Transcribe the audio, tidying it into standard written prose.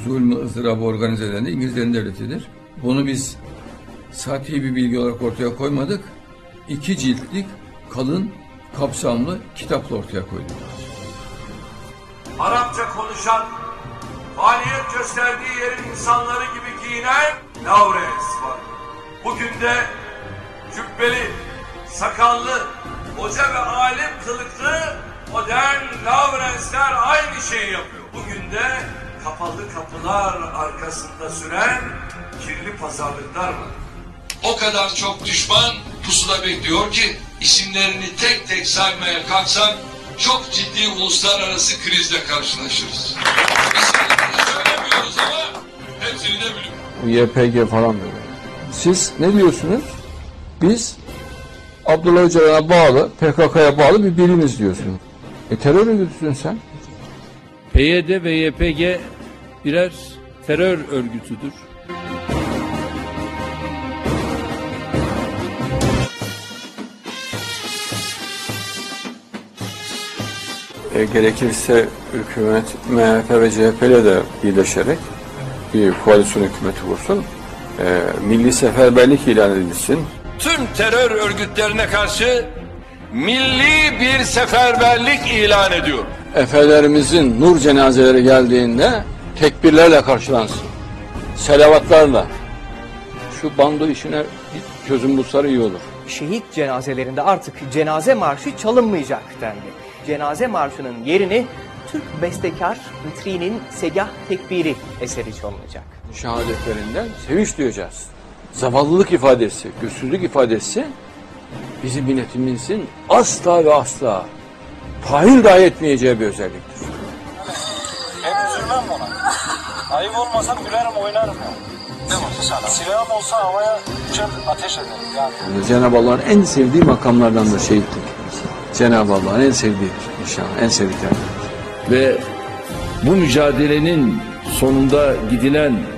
zulmü, ızdırabı organize eden de İngilizlerin devletidir. Bunu biz sati bir bilgi olarak ortaya koymadık. 2 ciltlik, kalın, kapsamlı kitapla ortaya koyduk. Arapça konuşan, faaliyet gösterdiği yerin insanları gibi giyinen Lawrence var. Bugün de cübbeli, sakallı, hoca ve alim kılıklı modern Lawrence'ler aynı şeyi yapıyor. Bugün de kapalı kapılar arkasında süren kirli pazarlıklar var. O kadar çok düşman pusuda bekliyor ki isimlerini tek tek saymaya kalksak çok ciddi uluslararası krizle karşılaşırız. İsimlerini söylemiyoruz ama hepsini de biliyoruz. Bu YPG falan böyle. Siz ne diyorsunuz? Biz Abdullah Öcalan'a bağlı, PKK'ya bağlı bir birimiz diyorsunuz. Terör örgütüsün sen. PYD ve YPG birer terör örgütüdür. Gerekirse hükümet MHP ve CHP ile de birleşerek bir koalisyon hükümeti kursun. Milli seferberlik ilan edilsin. Tüm terör örgütlerine karşı milli bir seferberlik ilan ediyor. Efelerimizin nur cenazeleri geldiğinde tekbirlerle karşılansın. Selavatlarla. Şu bando işine bir çözüm bulsalar iyi olur. Şehit cenazelerinde artık cenaze marşı çalınmayacak dendi. Cenaze marşının yerini Türk bestekar Mütri'nin Segah Tekbiri eseri çalınacak. Şehadetlerinden sevinç duyacağız. Zavallılık ifadesi, güçsüzlük ifadesi bizim milletimizin asla ve asla tahayyül dahi etmeyeceği bir özelliktir. Ben üzülmem ona. Ayıp olmasa gülerim oynarım ya. Ne oldu sana? Silahım olsa havaya uçar ateş ederim yani. Cenab-ı Allah'ın en sevdiği makamlardan da şehitlik. Cenab-ı Allah'ın en sevdiği inşallah, en sevdikleri. Ve bu mücadelenin sonunda gidilen